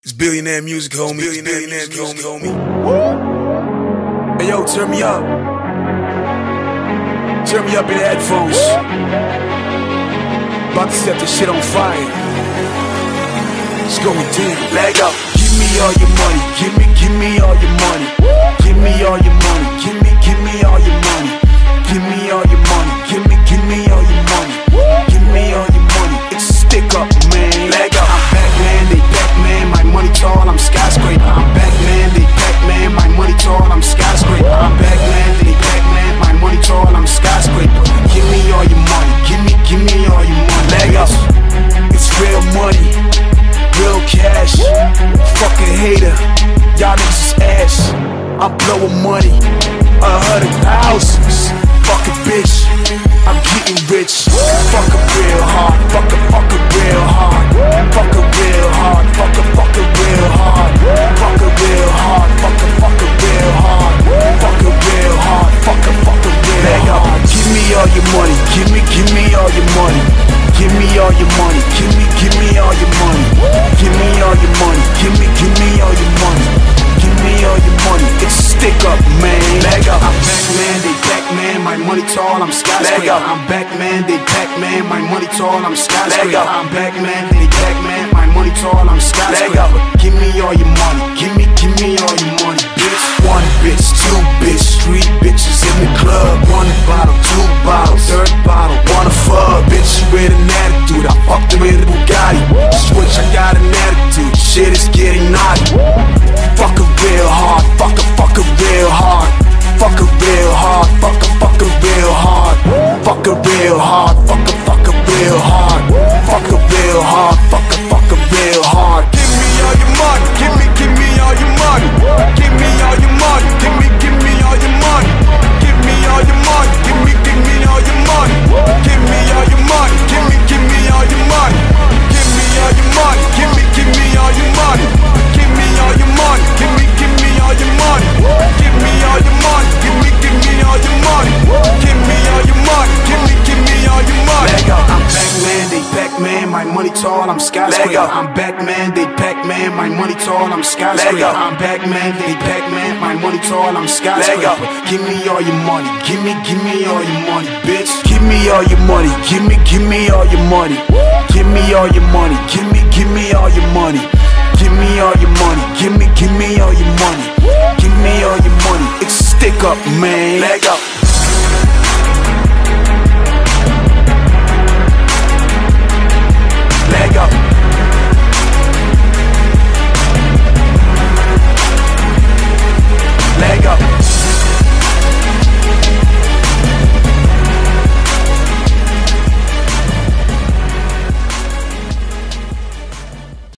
It's billionaire music, homie. It's billionaire music, homie. Hey, yo, turn me up. Turn me up in the headphones. About to set this shit on fire. It's going deep. Leg up. Give me all your money. Give me all your money. Give me all your money. Give me all your money. Give me all your money. Give me all your money. Give me all your money. It's a stick up, man. Leg up. I'm Batman, they Pac-Man. My money tall, I'm skyscraper. I'm Batman, they Pac-Man. My money tall, I'm skyscraper. I'm Batman, they Pac-Man. My money tall, I'm skyscraper. Give me all your money. Give me all your money. Leg up. It's real money, real cash. Fucking hater, y'all niggas is ass. I'm blowing money, 100,000. Fuck a bitch, I'm getting rich. Fuck a real hard, fuck a real hard. Fuck a real hard, fuck a real hard. Fuck a real hard, fuck a real hard. Fuck a real hard, fuck a real hard. Give me all your money, give me all your money. Give me all your money, give me all your money. Give me all your money, give me all your money. Give me all your money, it's a stick up, man. Leg up. I'm Batman, they Pac-Man, my money tall, I'm skyscraper. I'm Batman, they Pac-Man, my money tall, I'm skyscraper. I'm Batman, they Pac-Man, my money tall, I'm skyscraper. Give me all your money, give me all your money, bitch. One bitch, two bitch, three bitches in the club. One bottle, two bottles, third bottle, wanna fuck. Bitch, you with an attitude, I fucked her with a Bugatti. Switch, I got an attitude, shit is getting naughty. Fuck a real hard, fuck a real hard. Fuck a real hard, fuck a real hard. Fuck a real hard, fuck a real hard. Fuck a real hard, fuck a real hard. Give me all your money, give me all your money. Give me all your money, give me all your money. Give me all your money, give me all your money. Give me all your money, give me all your money. Give me all your money, give me all your money. Give me all your money, give me all your money. Give me all your money, give me all your money. Give me all your money, give me all your money. I'm Batman, they Pac-Man, my money tall, I'm skyscraper. I'm Batman, they Pac-Man, my money tall, I'm skyscraper. I'm Batman, they Pac-Man, my money tall, I'm skyscraper. Give me all your money, give me all your money, bitch. Give me all your money, give me all your money. Give me all your money, give me all your money. Give me all your money, give me all your money. Give me all your money, it's a stick up, man. Leg up.